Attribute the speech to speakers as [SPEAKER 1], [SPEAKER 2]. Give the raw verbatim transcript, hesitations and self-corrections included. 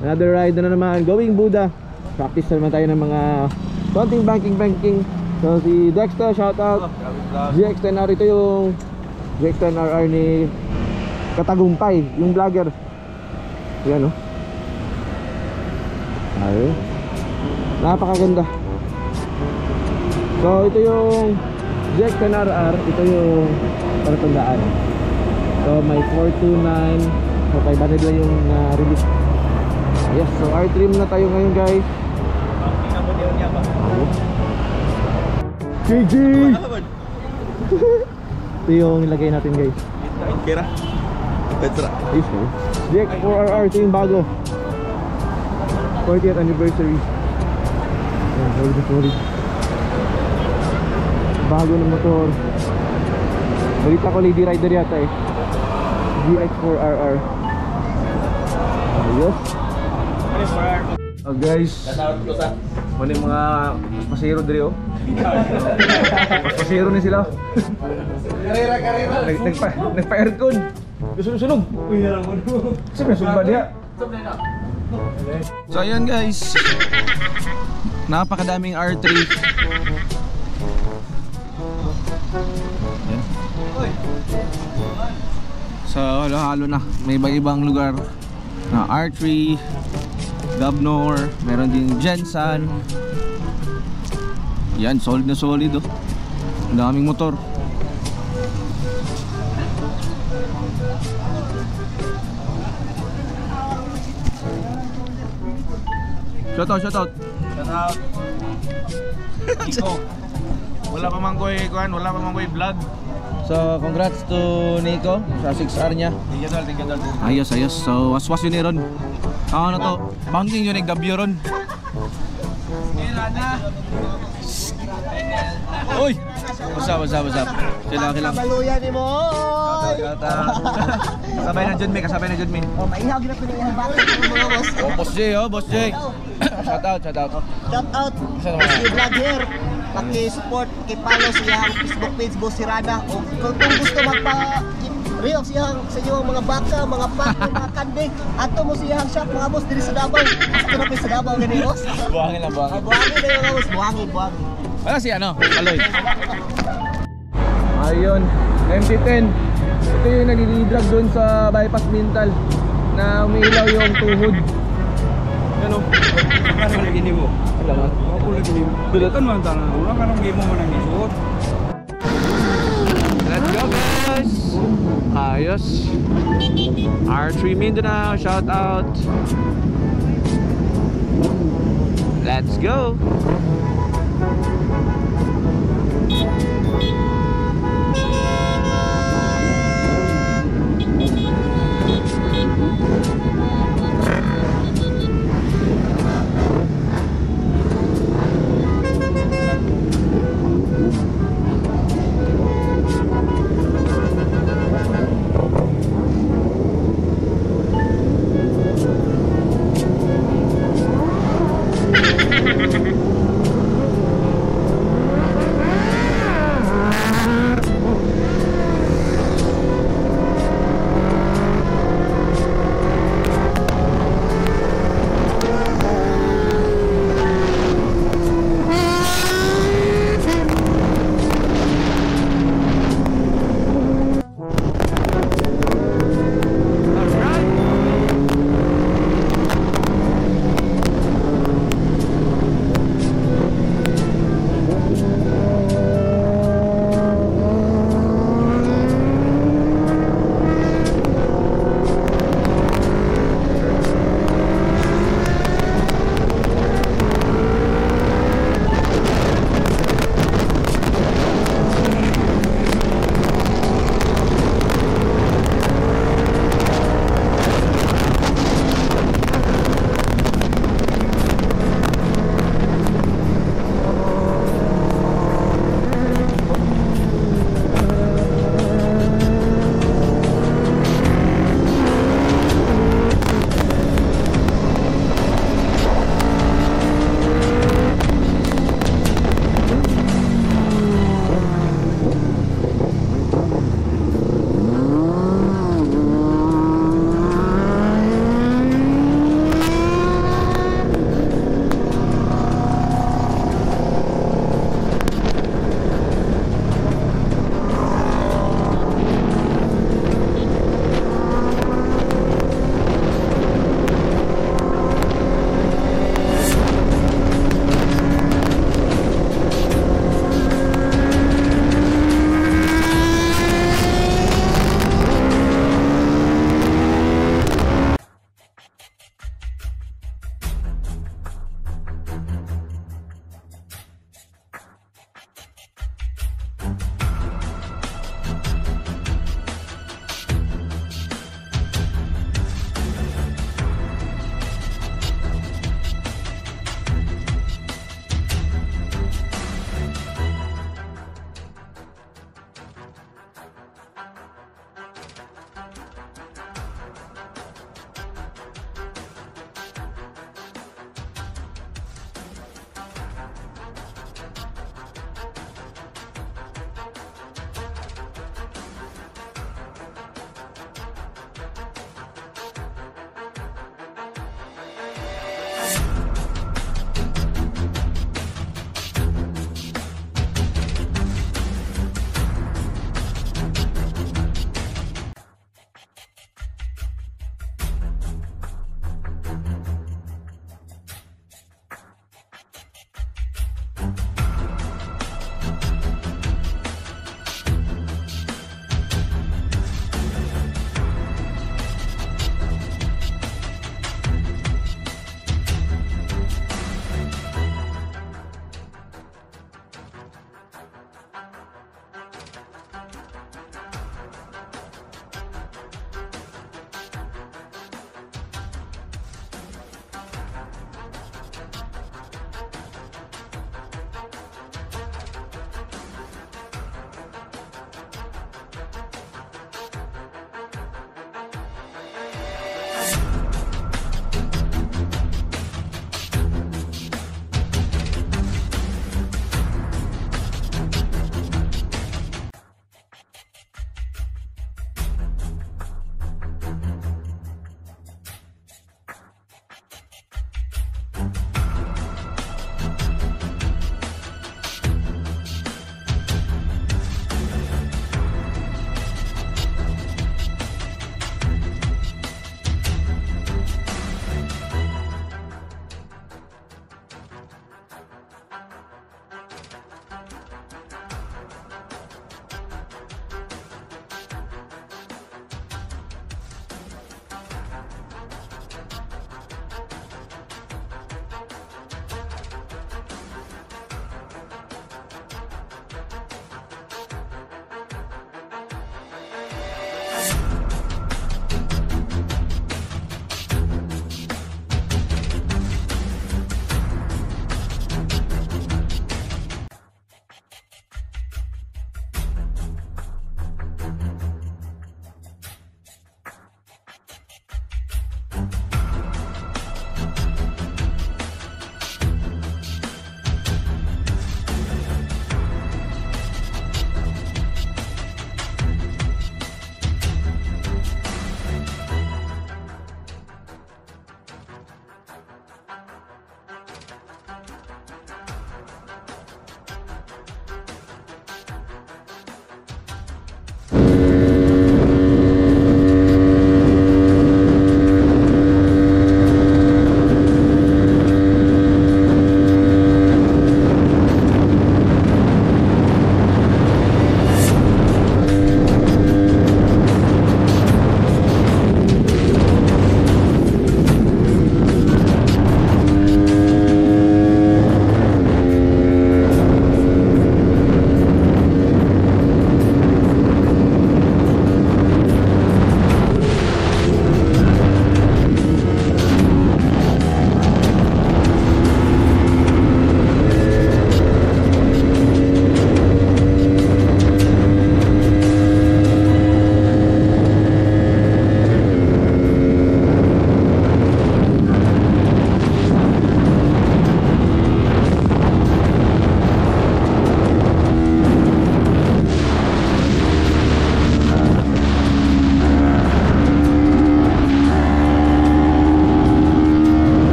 [SPEAKER 1] Another ride na naman, going Buddha. Practice na naman tayo ng mga konting banking banking. So si Dexter, shoutout. G X ten R, ito yung G X ten R R ni Katagumpay, yung vlogger. Yan o. Ayun. Napakaganda. So ito yung G X ten R R, ito yung paratandaan. So may four two nine, so five hundred lang yung uh, release. Yes, so R-trim na tayo ngayon guys. G G! Ito yung nilagay natin guys.
[SPEAKER 2] Kira Petra
[SPEAKER 1] Ayos eh. G X four R R, ito yung bago fortieth anniversary. Ayan, hold the sorry. Bago ng motor. Balita ko lady rider yata eh. G X four R R. Ayos. Oh guys, muna yung mga pasero diri oh. Pasero ni sila. Karera karera. Nagpa nagpa aircon. Sunog-sunog. Uy narang mo. Sabi sunog dia. So ayan guys. Napakadaming R three. Ayan. So halo-halo na. May iba-ibang lugar na R three, Governor, meron din Jensen. Yan, solid na solid oh. Ang daming motor. Shout out, shout out.
[SPEAKER 2] Shout out Nico. Wala pa man ko'y kuhan, wala pa man ko'y vlog.
[SPEAKER 1] So congrats to Nico sa six R niya.
[SPEAKER 2] Tingnan dal, tingnan dal.
[SPEAKER 1] Ayos, ayos. So waswas yun ni Ron. Ano to? Banking yun yung gabyo Ron.
[SPEAKER 2] Kira na.
[SPEAKER 1] Uy! What's up, what's up, what's up? Kailangan, kailangan.
[SPEAKER 3] Baluyan ni mo.
[SPEAKER 1] Kasabay na John May, kasabay na John May.
[SPEAKER 3] Oh, mainhaw gina ko niya bakit mga boss.
[SPEAKER 1] Oh, Boss J, oh, Boss J. Shout out, shout out.
[SPEAKER 3] Shout out. Si vlog here. Paki-support, i-follow siyang Facebook page Boss Sirada. O kung kung gusto magpa Rio siyang sa inyo mga baka, mga pak, mga kande. Ato mo siyang shop mga boss diri sa Davao. Gusto na pa sa Davao gani boss.
[SPEAKER 1] Buhangin lang, buhangin.
[SPEAKER 3] Buhangin na yung mga boss, buhangin, buhangin.
[SPEAKER 1] Wala si ano, Aloy. Ayun, M T ten. Ito yung nagigidlag doon sa bypass mental na umiilaw yung tuhod. Ano?
[SPEAKER 2] Parang lagi mo.
[SPEAKER 1] Alam mo?
[SPEAKER 2] Ako lagi mo. Dudatan man tanah. Wala ka nang gimo mo nang isuot.
[SPEAKER 1] Let's go guys! Ayos. R three Mindanao, shout out. Let's go.